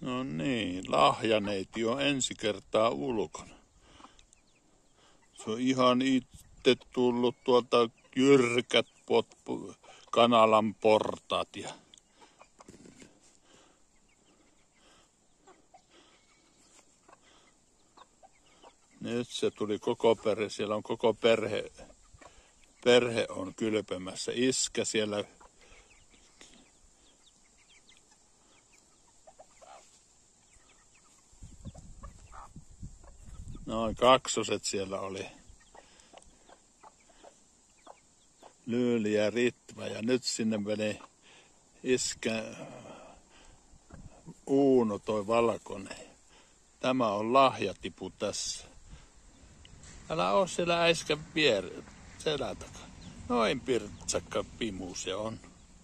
No niin, lahjaneiti on ensi kertaa ulkona. Se on ihan itse tullut tuolta jyrkät kanalan portaat ja nyt se tuli koko perhe. Siellä on koko perhe on kylpemässä. Iskä siellä noin kaksoset siellä oli. Lyyli ja Ritva ja nyt sinne meni iskä Uuno toi valkoinen. Tämä on lahjatipu tässä. Älä oo siellä äisken selän takana. Noin pirtsakka pimu se on.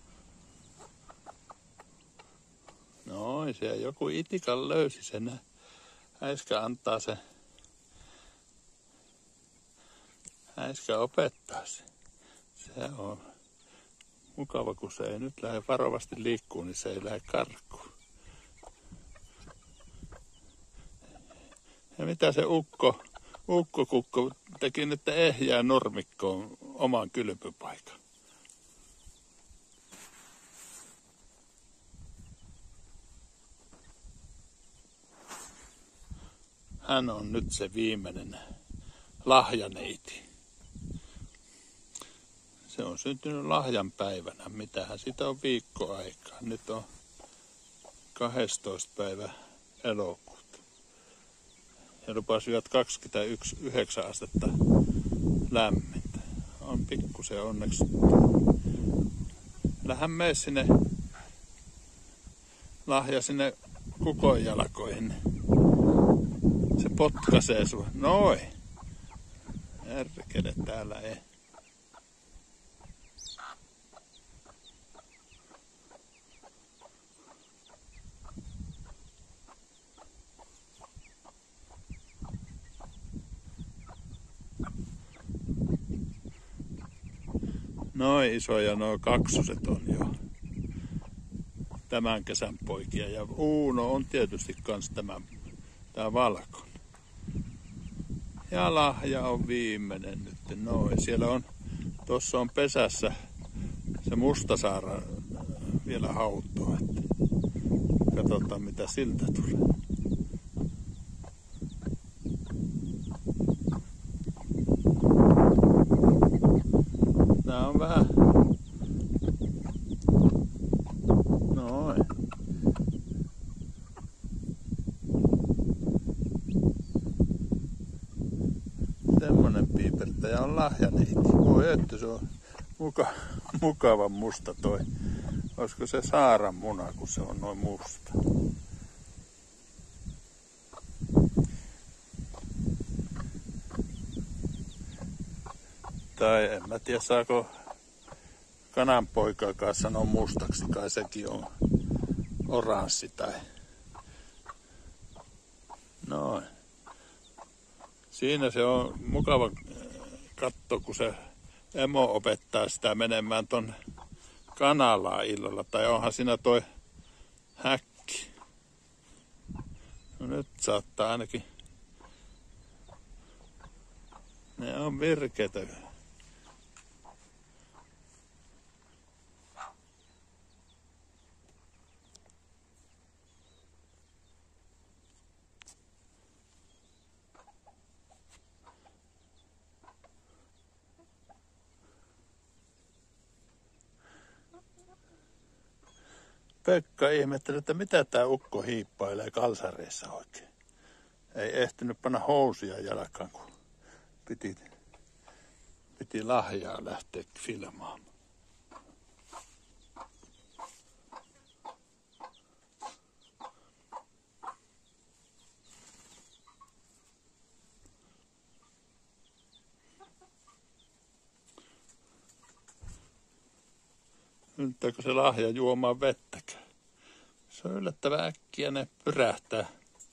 Noin se joku itikan löysi sen. Äiskä antaa se. Äiskä opettaa se. Se on mukava, kun se ei nyt lähde varovasti liikkuu, niin se ei lähde karkuun. Ja mitä se ukkokukko teki nyt ehjää nurmikkoon oman kylpypaikan. Hän on nyt se viimeinen lahjaneiti. Se on syntynyt lahjan päivänä. Mitähän sitä on viikko aikaa. Nyt on 12. päivä elokuuta. Ja lupasi 29 astetta lämmintä. On pikkusen onneksi. Lähän mene sinne lahja sinne kukon jalkoihin. Se potkaisee sua. Noin. Järkele täällä ei. Noin isoja nuo kaksoset on jo tämän kesän poikia. Ja Uuno on tietysti kans tämä valkoinen. Ja lahja on viimeinen nyt. Noin. Siellä on, tuossa on pesässä se mustasaara vielä hautoo. Että katsotaan mitä siltä tulee. Tää on vähän. Noin. Semmonen piipertäjä on lahjaneiti. Voi että se on mukavan musta toi. Olisiko se saaran muna, kun se on noin musta? Tai en mä tiedä, saako kananpoikaakaan sanoa mustaksi, kai sekin on oranssi tai. Noin. Siinä se on mukava katsoa, kun se emo opettaa sitä menemään ton kanalaan illalla. Tai onhan siinä toi häkki. No nyt saattaa ainakin. Ne on virkeitä. Pekka ihmetteli, että mitä tää ukko hiippailee kalsareissa oikein. Ei ehtinyt panna housuja jalkaan, kun piti lahjaa lähteä filmaamaan. Yltääkö se lahja juomaan vettäkään? Se on yllättävän äkkiä ne pyrähtää.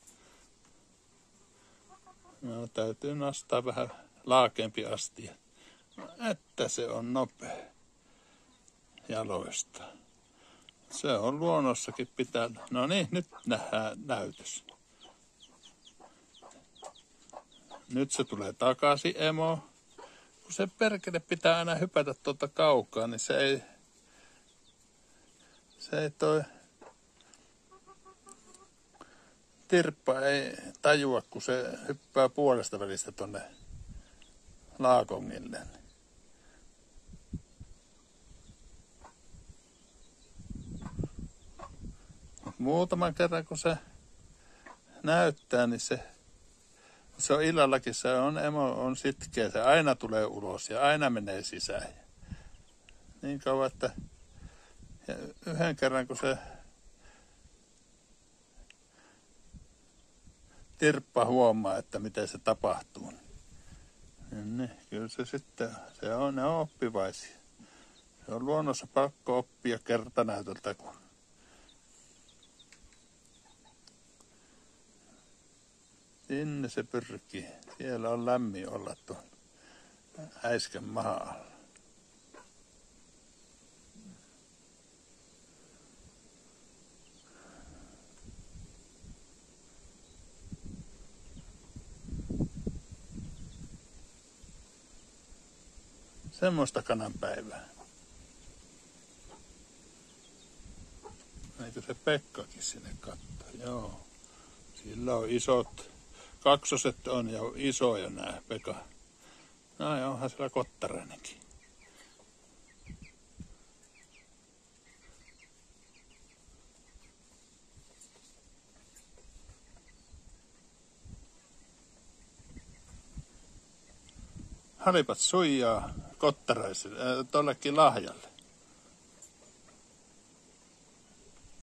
No täytyy nostaa vähän laakeempi astia. No, että se on nopea jaloista. Se on luonnossakin pitää. No niin, nyt nähdään näytös. Nyt se tulee takaisin emo. Kun se perkele pitää aina hypätä tuolta kaukaa, niin se ei toi tirppa ei tajua, kun se hyppää puolesta välistä tonne laakongille. Muutaman kerran kun se näyttää, niin se on illallakin, emo on sitkeä, se aina tulee ulos ja aina menee sisään. Niin kauan, että ja yhden kerran kun se tirppa huomaa, että miten se tapahtuu, niin kyllä se sitten, ne on oppivaisia. Se on luonnossa pakko oppia kertanäytöltä, kun sinne se pyrkii. Siellä on lämmin olla tuon äiskän mahan alla. Semmoista kananpäivää. Eikö se Pekkakin sinne katsoa? Joo. Sillä on isot. Kaksoset on ja isoja nää Pekka. No ja onhan siellä kottarainenkin. Halipat suijaa kottaraiselle, tollekin lahjalle.